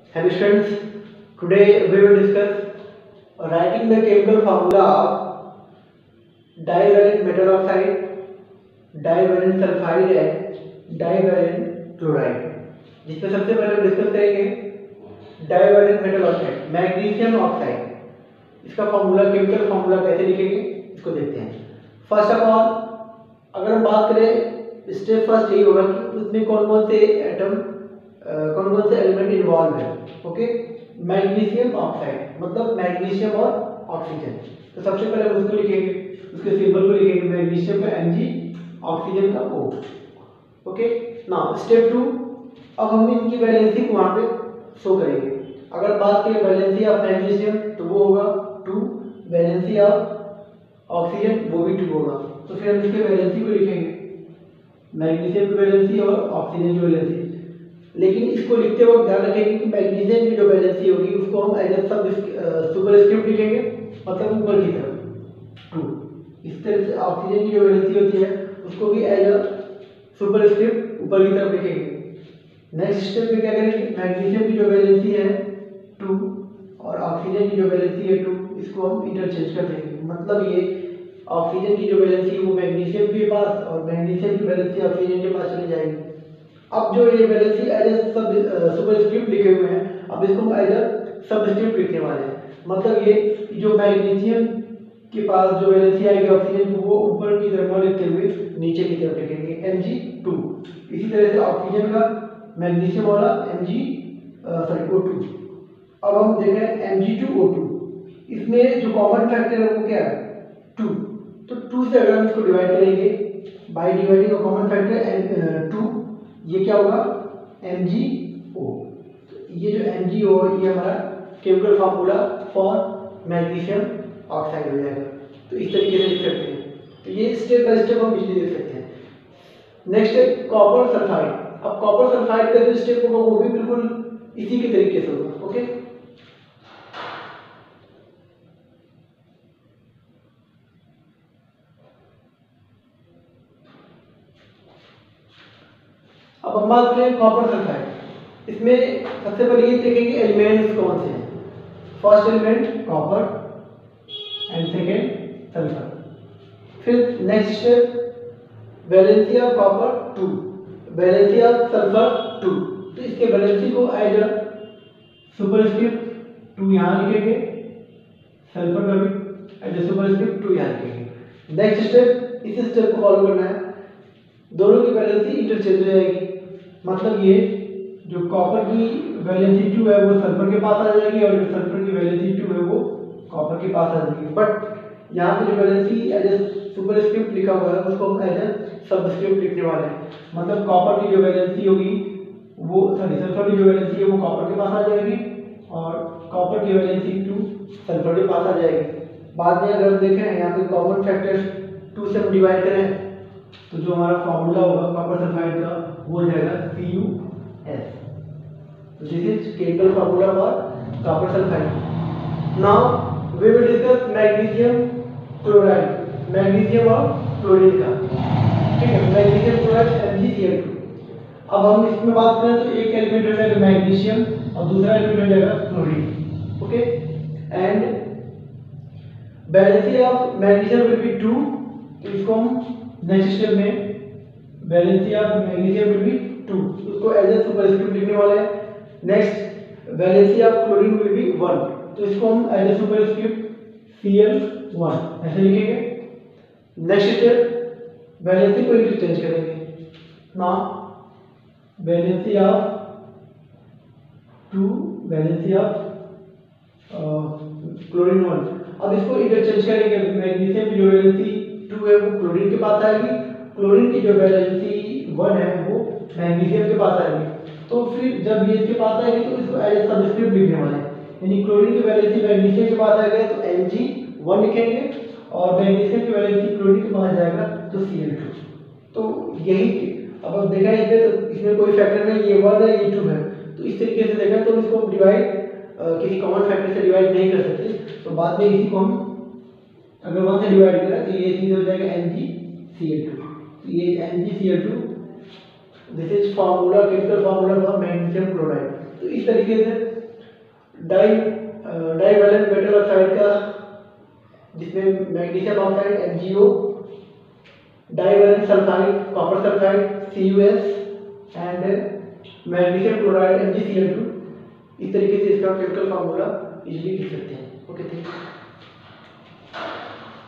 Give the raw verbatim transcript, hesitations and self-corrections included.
Hello students, today we will discuss writing the chemical formula of divalent metal oxide, divalent sulfide and divalent chloride. जिसमें सबसे पहले हम discuss करेंगे divalent metal oxide, magnesium oxide. इसका formula, chemical formula कैसे लिखेंगे इसको देखते हैं। फर्स्ट ऑफ ऑल अगर हम बात करें, स्टेप फर्स्ट यही होगा कि उसमें कौन कौन से एटम, कौन कौन से एलिमेंट इन्वॉल्व है। ओके, मैग्नीशियम ऑक्साइड मतलब मैग्नीशियम और ऑक्सीजन। तो सबसे पहले हम उसको लिखेंगे, उसके सिंबल को लिखेंगे, मैग्नीशियम का एम जी, ऑक्सीजन का O. Okay, now step two, अब हम इनकी वैलेंसी को वहां पे शो करेंगे। अगर बात करें वैलेंसी ऑफ मैग्नीशियम तो वो होगा टू, वैलेंसी ऑफ ऑक्सीजन वो भी टू होगा। तो फिर हम इसके वैलेंसी को लिखेंगे, मैग्नीशियम की वैलेंसी और ऑक्सीजन की वैलेंसी। लेकिन इसको लिखते वक्त ध्यान रखेंगे कि मैग्नीशियम की जो वैलेंसी होगी उसको हम एज सब सुपरस्क्रिप्ट लिखेंगे, मतलब ऊपर की तरफ टू। इस तरह से ऑक्सीजन की जो वैलेंसी होती है उसको भी एज सुपरस्क्रिप्ट ऊपर की तरफ लिखेंगे। नेक्स्ट स्टेप में क्या करेंगे, मैग्नीशियम की जो वैलेंसी है टू और ऑक्सीजन की जो वैलेंसी है टू, इसको हम इंटरचेंज कर देंगे। मतलब ये ऑक्सीजन की जो वैलेंसी है वो मैग्नीशियम के पास और मैग्नीशियम की वैलेंसी ऑक्सीजन के पास चली जाएगी। अब जो ये वैलेंसी एज सब सुपरस्क्रिप्ट लिखे हुए हैं, अब इसको हम एज सबस्क्रिप्ट लिखने वाले हैं। मतलब ये जो मैग्नीशियम के पास जो वैलेंसी आएगी ऑक्सीजन को, वो ऊपर की तरफ लिखते हुए नीचे की तरफ लिखेंगे एम जी टू। इसी तरह से ऑक्सीजन का मैग्नीशियम वाला M G sorry O two. अब हम देख रहे हैं M G two O two, इसमें जो कॉमन फैक्टर है वो क्या है टू। तो टू से अगर हम इसको डिवाइड करेंगे by dividing a common factor two, ये क्या होगा एम जी ओ। ये जो एम जी ओ ये हमारा chemical formula for magnesium oxide हो जाएगा। तो इस तरीके से लिख सकते हैं। तो ये स्टेप बाय स्टेप हम इजीली लिख सकते हैं। नेक्स्ट है कॉपर सल्फाइड। अब कॉपर सल्फाइड का जो स्टेप होगा वो भी बिल्कुल इसी के तरीके से होगा। ओके, अब हम बात करें कॉपर सल्फाइड। इसमें सबसे पहले ये देखेंगे एलिमेंट्स कौन से हैं। First element copper and second sulphur. फिर next step valency of copper two, valency of sulphur two. तो इसके वैलेंसी को एज अ सुपरस्क्रिप्ट टू यहाँ लिखेंगे, सल्फर का भी एज अ सुपरस्क्रिप्ट टू यहाँ लिखेंगे। नेक्स्ट स्टेप, इस स्टेप को फॉलो करना है, दोनों की वैलेंसी इंटरचेंज हो जाएगी। मतलब ये जो कॉपर की वैलेंसी टू है वो सल्फर के पास आ जाएगी और जो सल्फर की वैलेंसी टू है वो कॉपर के पास आ जाएगी। बट यहाँ पे जो वैलेंसी एज ए सुपरस्क्रिप्ट लिखा हुआ है उसको हम एज ए सबस्क्रिप्ट लिखने वाले हैं। मतलब कॉपर की जो वैलेंसी होगी वो सॉरी सल्फर की जो वैलेंसी है वो कॉपर के पास आ जाएगी और कॉपर की वैलेंसी टू सल्फर के पास आ जाएगी। बाद में अगर देखें यहाँ पे कॉमन फैक्टर टू से हम डिवाइड करें तो जो हमारा फॉर्मूला होगा कॉपर सल्फाइड का वो हो जाएगा C U S. This is chemical formula for copper sulphide. Now we will discuss magnesium chloride, magnesium और क्लोरीन का। ठीक है, magnesium chloride M G C L two. अब हम इसमें बात करें तो एक एलिमेंट हो जाएगा मैग्नीशियम और दूसरा एलिमेंट हो जाएगा chlorine. Okay, and valency of magnesium will be two. तो इसको हम नेक्स्ट स्टेप में valency of magnesium will be two, उसको एज ए सुपरस्क्रिप्ट लिखने वाले हैं। Next valency of chlorine will be one, तो इसको हम as a superscript C L one ऐसे लिखेंगे। नेक्स्ट स्टेप वैलेंसी को इंटरचेंज करेंगे। Now valency of two, valency of chlorine one. अब इसको इंटरचेंज करेंगे, मैग्नीशियम की जो वैलेंसी टू है वो क्लोरीन के पास आएगी, क्लोरीन की जो वैलेंसी वन है वो मैग्नीशियम के पास आएगी। तो फिर जब ये इसके पास आएगी तो इसको एज सबस्क्रिप्ट लिखने वाले हैं। यानी क्लोरीन की वैलेंसी मैग्नीशियम के पास आएगा तो एम जी वन लिखेंगे और मैग्नीशियम की वैलेंसी क्लोरीन के पास जाएगा तो सी एल टू। तो यही अब अब देखा इसमें तो इसमें कोई फैक्टर नहीं, ये वन है ये टू है। तो इस तरीके से देखा तो इसको डिवाइड किसी कॉमन फैक्टर से डिवाइड नहीं कर सकते। तो बाद में इसी को हम अगर वन से डिवाइड करें तो ये सीधे हो जाएगा M G C L two. तो ये M G C L two, this is formula, chemical formula for magnesium chloride. तो इस तरीके से डाई डाईवैलेंट मेटल ऑक्साइड का, जिसमें magnesium oxide M G O, divalent sulphide copper sulphide C U S and magnesium chloride M G C L two. इस तरीके से इसका केमिकल फार्मूला इजीली लिख सकते हैं। Okay, thank you.